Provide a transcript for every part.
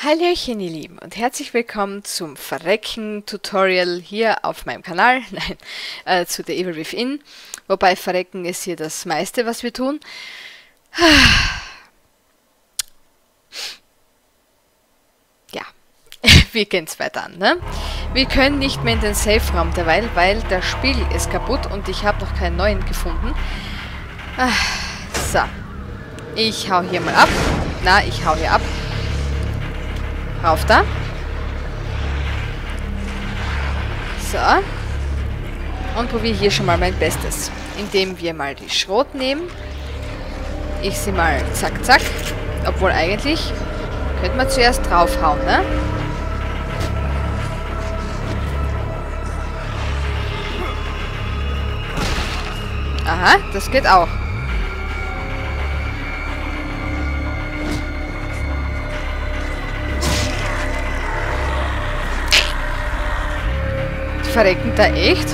Hallöchen ihr Lieben und herzlich willkommen zum Verrecken-Tutorial hier auf meinem Kanal, nein, zu The Evil Within, wobei Verrecken ist hier das meiste, was wir tun. Ja, wir gehen es weiter an, ne? Wir können nicht mehr in den Safe-Raum derweil, weil der Spiegel ist kaputt und ich habe noch keinen neuen gefunden. So, ich hau hier mal ab. Na, ich hau hier ab. Rauf da. So. Und probiere hier schon mal mein Bestes. Indem wir mal die Schrot nehmen. Ich sie mal zack, zack. Obwohl eigentlich könnte man zuerst draufhauen, ne? Aha, das geht auch. Verrecken da echt?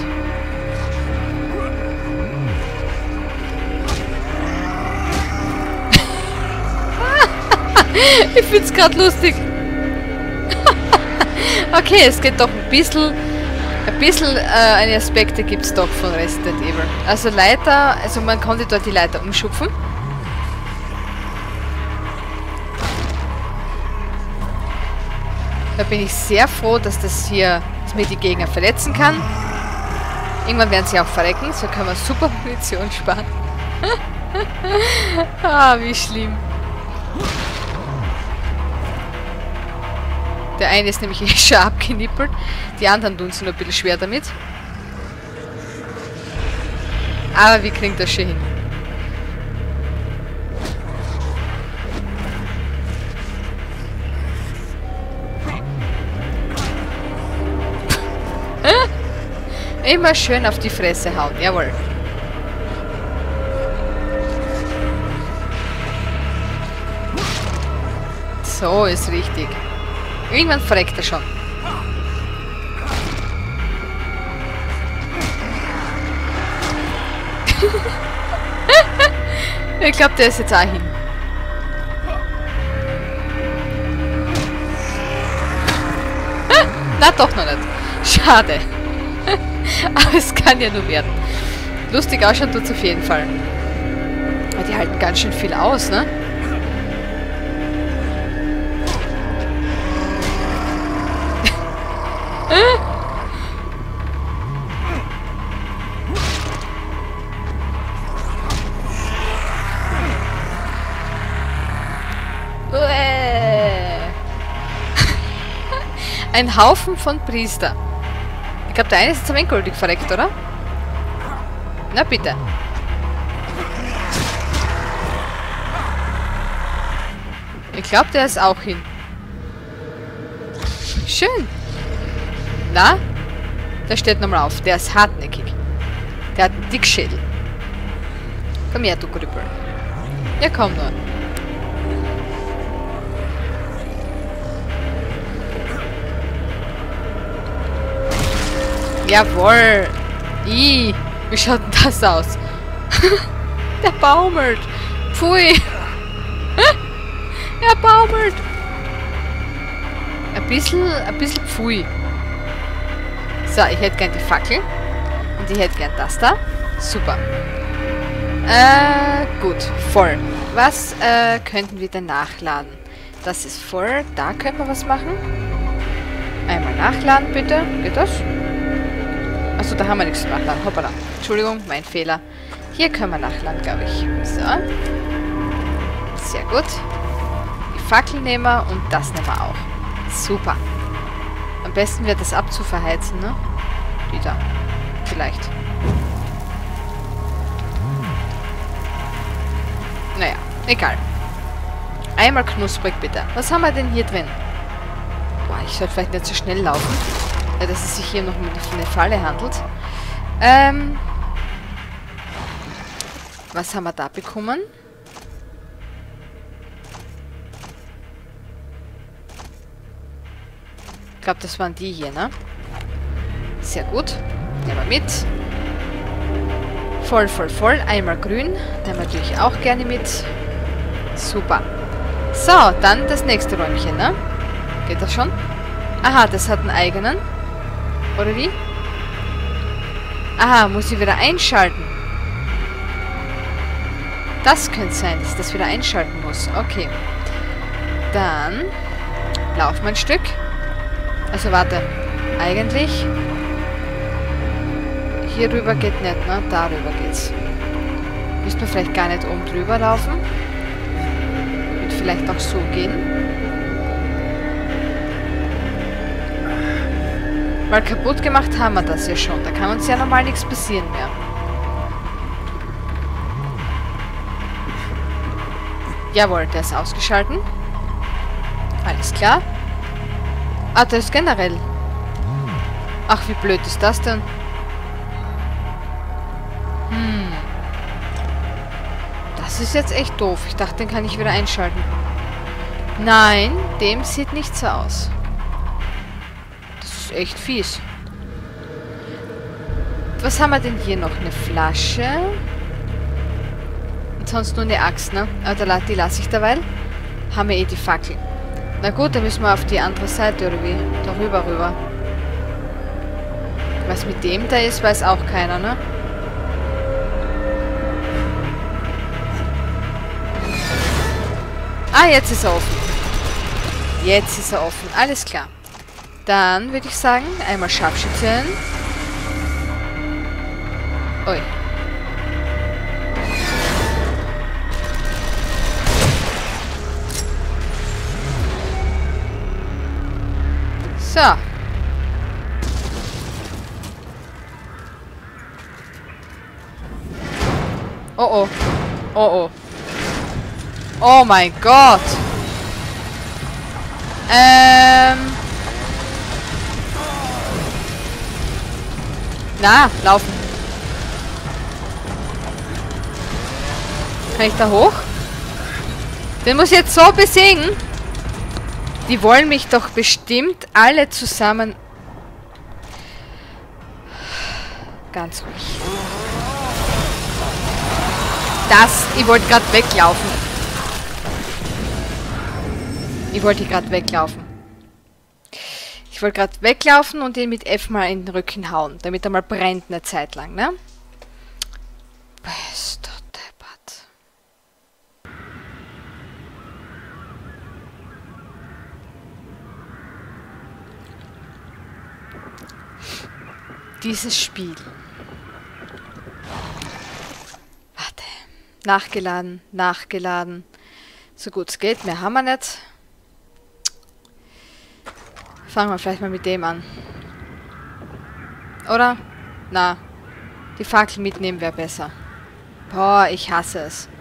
Ich find's gerade lustig. Okay, es geht doch ein bisschen eine Aspekte gibt's doch von Resident Evil. Also Leiter, also man konnte dort die Leiter umschupfen. Da bin ich sehr froh, dass das hier mir die Gegner verletzen kann. Irgendwann werden sie auch verrecken, so kann man super Munition sparen. Ah, wie schlimm. Der eine ist nämlich schon abgenippelt, die anderen tun es nur ein bisschen schwer damit. Aber wir kriegen das schon hin. Immer schön auf die Fresse hauen, jawohl. So ist richtig. Irgendwann verreckt er schon. Ich glaube, der ist jetzt auch hin. Na, doch noch nicht. Schade. Aber es kann ja nur werden. Lustig ausschauen tut's auf jeden Fall. Aber die halten ganz schön viel aus, ne? Ein Haufen von Priester. Ich glaube, der eine ist jetzt am endgültig verreckt, oder? Na bitte. Ich glaube, der ist auch hin. Schön. Na? Der steht nochmal auf. Der ist hartnäckig. Der hat einen Dickschädel. Komm her, du Krüppel. Ja, komm nur. Jawohl. Wie schaut denn das aus? Der baumelt. Pfui. Er baumelt. Ein bisschen pfui. So, ich hätte gern die Fackel. Und ich hätte gern das da. Super. Gut. Voll. Was könnten wir denn nachladen? Das ist voll. Da könnte man was machen. Einmal nachladen, bitte. Geht das? Achso, da haben wir nichts zu nachladen. Hoppala. Entschuldigung, mein Fehler. Hier können wir nachladen, glaube ich. So. Sehr gut. Die Fackel nehmen wir und das nehmen wir auch. Super. Am besten wird das abzuverheizen, ne? Die da. Vielleicht. Naja, egal. Einmal knusprig, bitte. Was haben wir denn hier drin? Boah, ich sollte vielleicht nicht so schnell laufen. Dass es sich hier noch um eine Falle handelt. Was haben wir da bekommen? Ich glaube, das waren die hier, ne? Sehr gut. Nehmen wir mit. Voll, voll, voll. Einmal grün. Nehmen wir natürlich auch gerne mit. Super. So, dann das nächste Räumchen, ne? Geht das schon? Aha, das hat einen eigenen. Oder wie? Aha, muss ich wieder einschalten. Das könnte sein, dass ich das wieder einschalten muss. Okay. Dann laufen wir ein Stück. Also warte. Eigentlich hier rüber geht nicht, ne? Darüber geht's. Müsste man vielleicht gar nicht oben drüber laufen. Wird vielleicht auch so gehen. Weil kaputt gemacht haben wir das ja schon. Da kann uns ja normal nichts passieren mehr. Jawohl, der ist ausgeschalten. Alles klar. Ah, der ist generell. Ach, wie blöd ist das denn? Das ist jetzt echt doof. Ich dachte, den kann ich wieder einschalten. Nein, dem sieht nicht so aus. Das ist echt fies. Was haben wir denn hier noch? Eine Flasche. Und sonst nur eine Axt, ne? Aber die lasse ich derweil. Haben wir eh die Fackel. Na gut, dann müssen wir auf die andere Seite, oder wie? Darüber rüber. Was mit dem da ist, weiß auch keiner, ne? Ah, jetzt ist er offen. Jetzt ist er offen. Alles klar. Dann würde ich sagen, einmal Scharfschützen. Ui. So. Oh oh. Oh oh. Oh mein Gott. Na, laufen. Kann ich da hoch? Den muss ich jetzt so besiegen. Die wollen mich doch bestimmt alle zusammen... Ganz ruhig. Ich wollte gerade weglaufen. Ich wollte gerade weglaufen. Ich wollte gerade weglaufen und ihn mit F mal in den Rücken hauen, damit er mal brennt eine Zeit lang, ne? Bester Deppert. Dieses Spiel. Warte. Nachgeladen, nachgeladen. So gut es geht, mehr haben wir nicht. Fangen wir vielleicht mal mit dem an. Oder? Na. Die Fackel mitnehmen wäre besser. Boah, ich hasse es.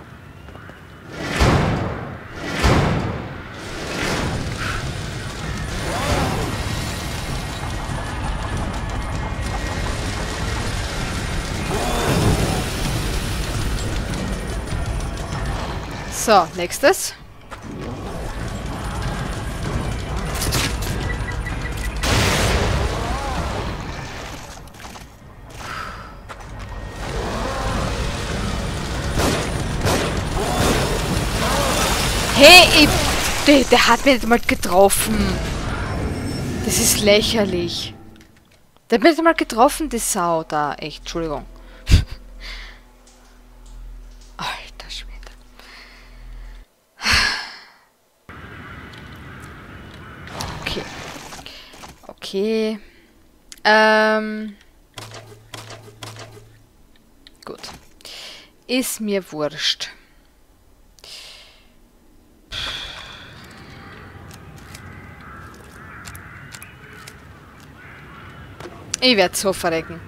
So, nächstes. Hey, der hat mich nicht mal getroffen. Das ist lächerlich. Der hat mich nicht mal getroffen, die Sau da. Echt, Entschuldigung. Alter Schwede. Okay. Okay. Gut. Ist mir wurscht. Ich werde so verrecken.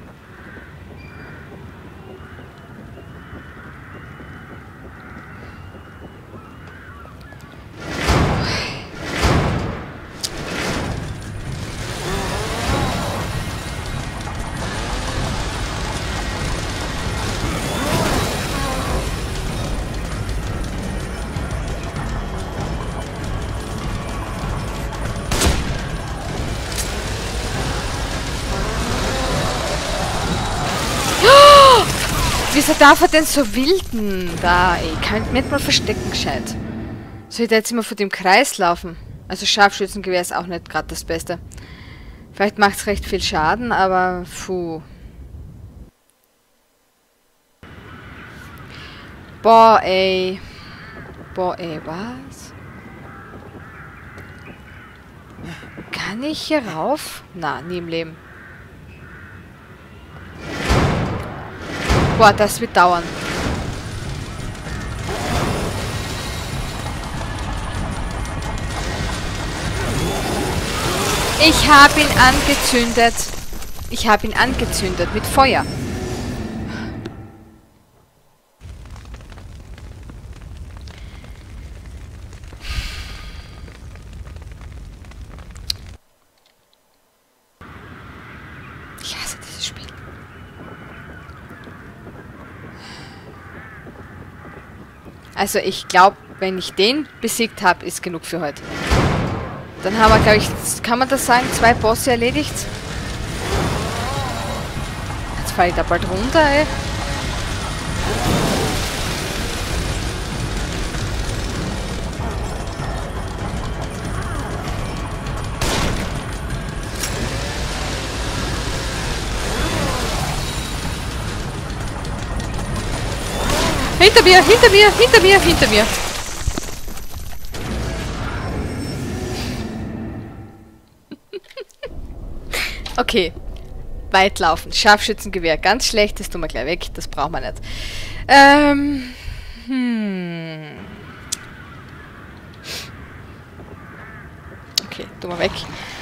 Wieso darf er denn so wilden? Da, ey, kann ich nicht mal verstecken, gescheit. Soll ich da jetzt immer vor dem Kreis laufen? Also Scharfschützengewehr ist auch nicht gerade das Beste. Vielleicht macht es recht viel Schaden, aber puh. Boah, ey. Boah, ey, was? Kann ich hier rauf? Na, nie im Leben. Boah, das wird dauern. Ich habe ihn angezündet. Ich habe ihn angezündet mit Feuer. Ich hasse dieses Spiel. Also ich glaube, wenn ich den besiegt habe, ist genug für heute. Dann haben wir, glaube ich, kann man das sagen, 2 Bosse erledigt. Jetzt falle ich da bald runter, ey. Hinter mir, hinter mir, hinter mir, hinter mir. Okay. Weit laufen. Scharfschützengewehr. Ganz schlecht, das tun wir gleich weg. Das brauchen wir nicht. Okay, tun wir weg.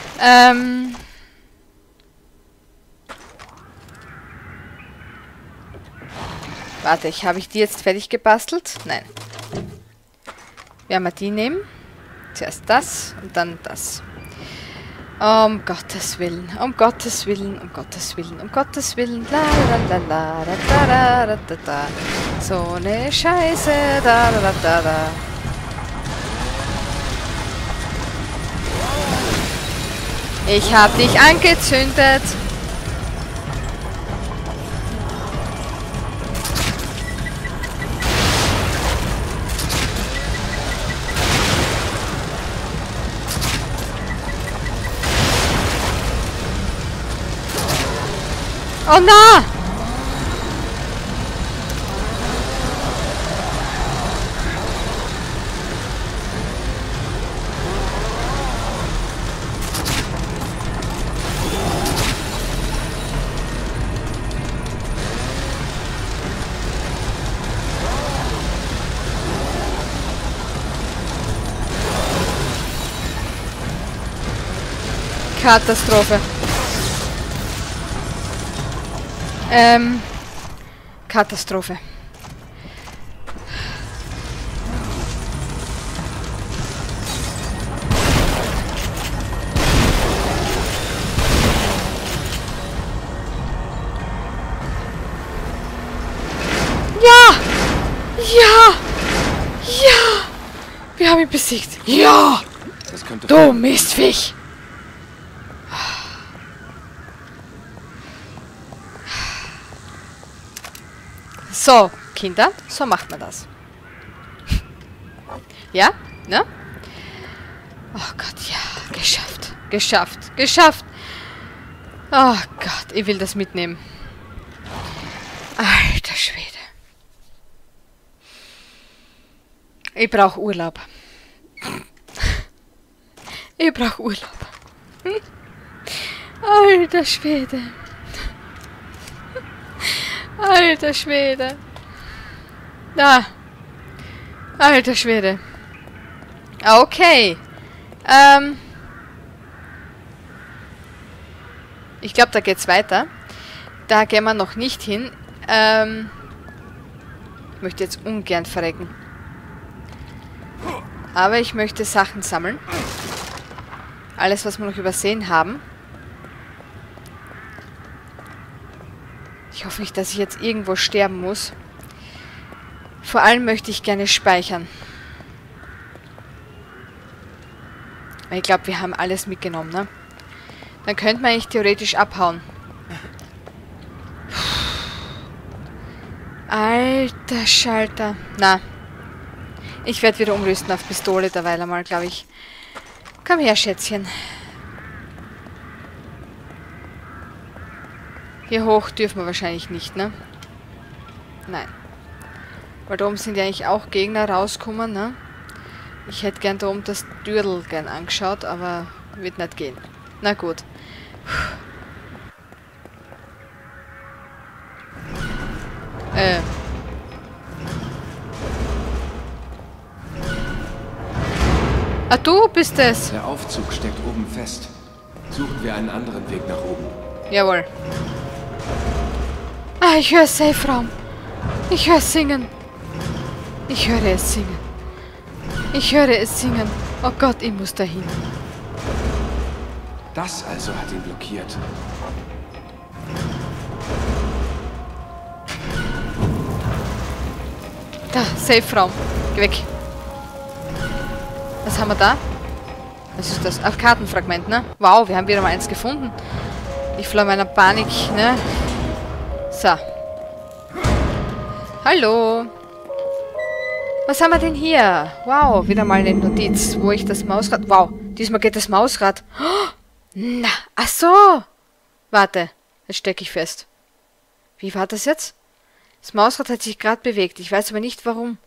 Warte, habe ich die jetzt fertig gebastelt? Nein. Werden wir die nehmen? Zuerst das und dann das. Um Gottes Willen, um Gottes Willen, um Gottes Willen, um Gottes Willen. La la la la da da da da da. So eine Scheiße. Da da da da da. Ich hab dich angezündet. Oh na! Katastrophe. Katastrophe. Ja! Ja! Ja! Wir haben ihn besiegt. Ja! Du Mistviech! So, Kinder, so macht man das. Ja? Ne? Oh Gott, ja. Geschafft. Geschafft. Geschafft. Oh Gott, ich will das mitnehmen. Alter Schwede. Ich brauche Urlaub. Ich brauche Urlaub. Alter Schwede. Alter Schwede. Da. Alter Schwede. Okay. Ich glaube, da geht's weiter. Da gehen wir noch nicht hin. Ich möchte jetzt ungern verrecken. Aber ich möchte Sachen sammeln. Alles, was wir noch übersehen haben. Ich hoffe nicht, dass ich jetzt irgendwo sterben muss. Vor allem möchte ich gerne speichern. Ich glaube, wir haben alles mitgenommen, ne? Dann könnte man eigentlich theoretisch abhauen. Alter Schalter. Na. Ich werde wieder umrüsten auf Pistole derweil einmal, glaube ich. Komm her, Schätzchen. Hier hoch dürfen wir wahrscheinlich nicht, ne? Nein. Weil da oben sind ja eigentlich auch Gegner rausgekommen, ne? Ich hätte gern da oben das Dürrl gern angeschaut, aber wird nicht gehen. Na gut. Ah, du bist es. Der Aufzug steckt oben fest. Suchen wir einen anderen Weg nach oben. Jawohl. Ah, ich höre Safe-Raum. Ich höre es singen. Ich höre es singen. Ich höre es singen. Oh Gott, ich muss dahin. Das also hat ihn blockiert. Da, Safe-Raum. Geh weg. Was haben wir da? Was ist das? Ach, Kartenfragment, ne? Wow, wir haben wieder mal eins gefunden. Ich floh meiner Panik, ne? So. Hallo. Was haben wir denn hier? Wow, wieder mal eine Notiz, wo ich das Mausrad... Wow, diesmal geht das Mausrad. Oh, na, ach so. Warte, jetzt stecke ich fest. Wie war das jetzt? Das Mausrad hat sich gerade bewegt. Ich weiß aber nicht, warum.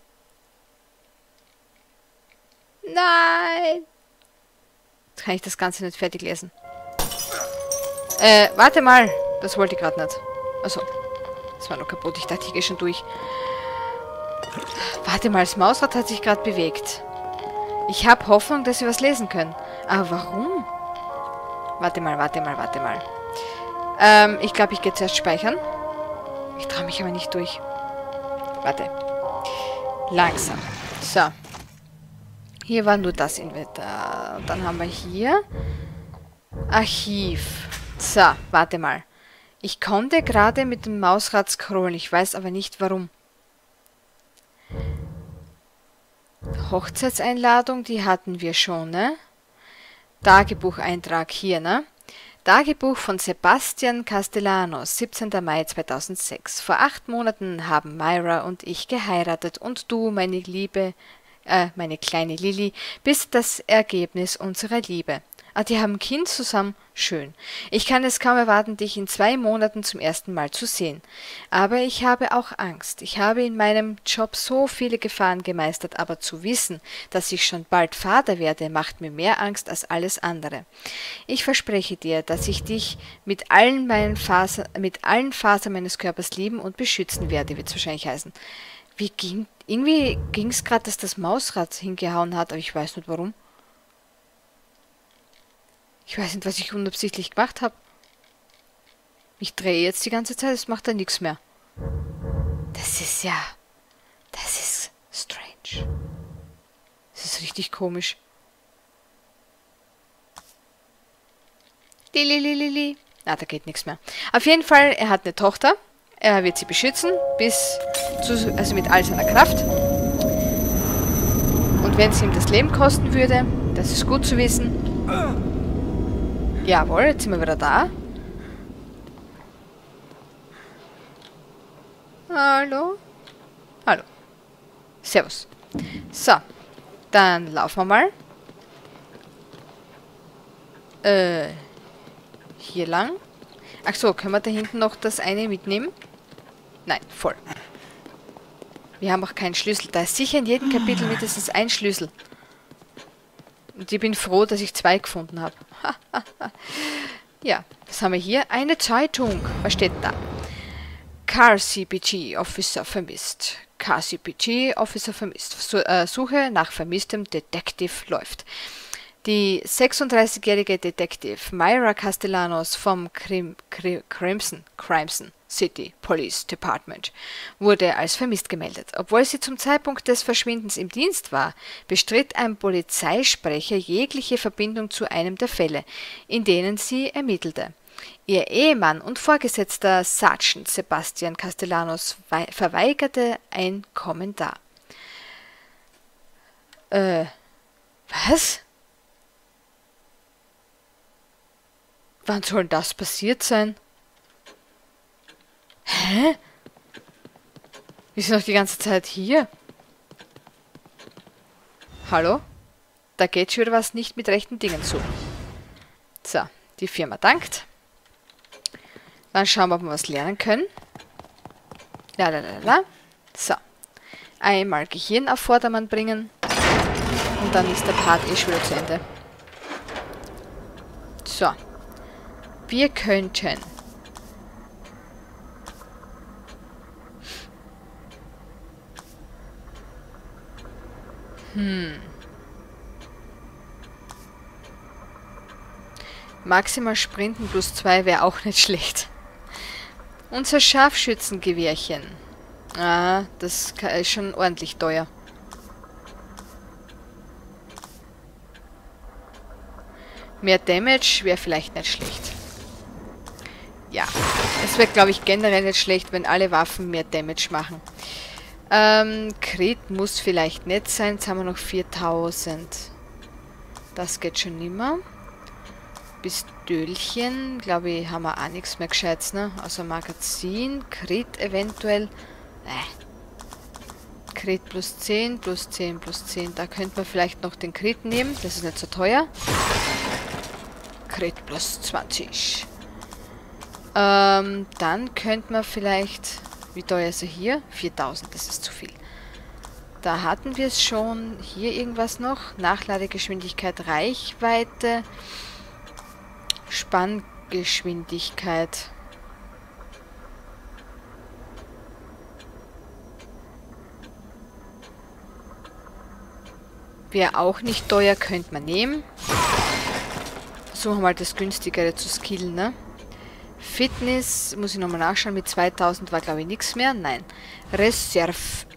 Nein. Jetzt kann ich das Ganze nicht fertig lesen. Warte mal. Das wollte ich gerade nicht. Also, das war noch kaputt. Ich dachte, ich gehe schon durch. Warte mal, das Mausrad hat sich gerade bewegt. Ich habe Hoffnung, dass wir was lesen können. Aber warum? Warte mal. Ich glaube, ich gehe zuerst speichern. Ich traue mich aber nicht durch. Warte. Langsam. So. Hier war nur das Inventar. Und dann haben wir hier Archiv. So, warte mal. Ich konnte gerade mit dem Mausrad scrollen. Ich weiß aber nicht, warum. Hochzeitseinladung, die hatten wir schon, ne? Tagebucheintrag hier, ne? Tagebuch von Sebastian Castellanos, 17. Mai 2006. Vor 8 Monaten haben Myra und ich geheiratet und du, meine kleine Lilly, bist das Ergebnis unserer Liebe. Ah, die haben ein Kind zusammen? Schön. Ich kann es kaum erwarten, dich in 2 Monaten zum ersten Mal zu sehen. Aber ich habe auch Angst. Ich habe in meinem Job so viele Gefahren gemeistert, aber zu wissen, dass ich schon bald Vater werde, macht mir mehr Angst als alles andere. Ich verspreche dir, dass ich dich mit allen Fasern meines Körpers lieben und beschützen werde, wird es wahrscheinlich heißen. Irgendwie ging es gerade, dass das Mausrad hingehauen hat, aber ich weiß nicht warum. Ich weiß nicht, was ich unabsichtlich gemacht habe. Ich drehe jetzt die ganze Zeit, es macht da nichts mehr. Das ist strange. Das ist richtig komisch. Lili. Na, da geht nichts mehr. Auf jeden Fall, er hat eine Tochter. Er wird sie beschützen, also mit all seiner Kraft. Und wenn es ihm das Leben kosten würde, das ist gut zu wissen. Jawohl, jetzt sind wir wieder da. Hallo? Hallo. Servus. So, dann laufen wir mal. Hier lang. Ach so, können wir da hinten noch das eine mitnehmen? Nein, voll. Wir haben auch keinen Schlüssel. Da ist sicher in jedem Kapitel mindestens ein Schlüssel. Und ich bin froh, dass ich 2 gefunden habe. Ja, was haben wir hier? Eine Zeitung. Was steht da? KCPG Officer vermisst. KCPG Officer vermisst. Suche nach vermisstem Detective läuft. Die 36-jährige Detective Myra Castellanos vom Crimson City Police Department wurde als vermisst gemeldet. Obwohl sie zum Zeitpunkt des Verschwindens im Dienst war, bestritt ein Polizeisprecher jegliche Verbindung zu einem der Fälle, in denen sie ermittelte. Ihr Ehemann und Vorgesetzter Sergeant Sebastian Castellanos verweigerte ein Kommentar. Was? Wann soll das passiert sein? Hä? Wir sind doch die ganze Zeit hier. Hallo? da geht schon wieder was nicht mit rechten Dingen zu. So, die Firma dankt. Dann schauen wir, ob wir was lernen können. Lalalala. So. Einmal Gehirn auf Vordermann bringen. Und dann ist der Part eh schon wieder zu Ende. So. Wir könnten... Maximal Sprinten plus 2 wäre auch nicht schlecht. Unser Scharfschützengewehrchen. Ah, das ist schon ordentlich teuer. Mehr Damage wäre vielleicht nicht schlecht. Ja, es wäre, glaube ich, generell nicht schlecht, wenn alle Waffen mehr Damage machen. Crit muss vielleicht nicht sein. Jetzt haben wir noch 4000. Das geht schon nimmer. Pistölchen, glaube ich, haben wir auch nichts mehr Gescheites, ne? Also Magazin, Crit eventuell. Crit plus 10, plus 10, plus 10. Da könnte man vielleicht noch den Crit nehmen. Das ist nicht so teuer. Crit plus 20. Dann könnte man vielleicht... Wie teuer ist er hier? 4000, das ist zu viel. Da hatten wir es schon. Hier irgendwas noch. Nachladegeschwindigkeit, Reichweite, Spanngeschwindigkeit. Wäre auch nicht teuer, könnte man nehmen. Versuchen wir mal das günstigere zu skillen, ne? Fitness, muss ich nochmal nachschauen, mit 2000 war glaube ich nichts mehr. Nein. Reserve.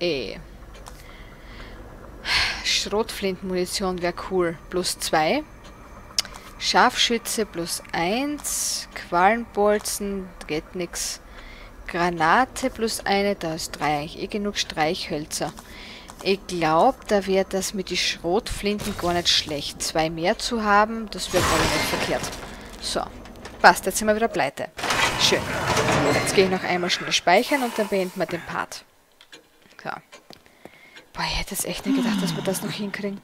Schrotflintenmunition wäre cool. Plus 2. Scharfschütze plus 1. Quallenbolzen, geht nix. Granate plus 1, da ist 3 eigentlich eh genug. Streichhölzer. Ich glaube, da wäre das mit den Schrotflinten gar nicht schlecht. 2 mehr zu haben, das wäre glaube ich nicht verkehrt. So. Passt, jetzt sind wir wieder pleite. Schön. Jetzt gehe ich noch einmal schnell speichern und dann beenden wir den Part. So. Boah, ich hätte jetzt echt nicht gedacht, dass wir das noch hinkriegen.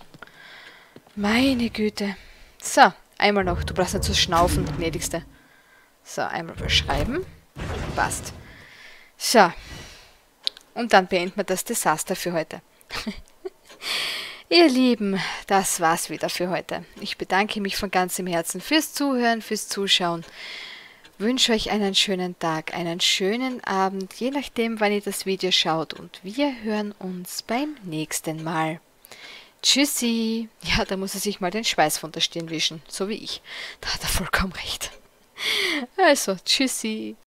Meine Güte. So, einmal noch. Du brauchst nicht zu schnaufen, gnädigste. So, einmal beschreiben. Passt. So. Und dann beenden wir das Desaster für heute. Ihr Lieben, das war's wieder für heute. Ich bedanke mich von ganzem Herzen fürs Zuhören, fürs Zuschauen. Wünsche euch einen schönen Tag, einen schönen Abend, je nachdem, wann ihr das Video schaut. Und wir hören uns beim nächsten Mal. Tschüssi. Ja, da muss er sich mal den Schweiß von der Stirn wischen, so wie ich. Da hat er vollkommen recht. Also, tschüssi.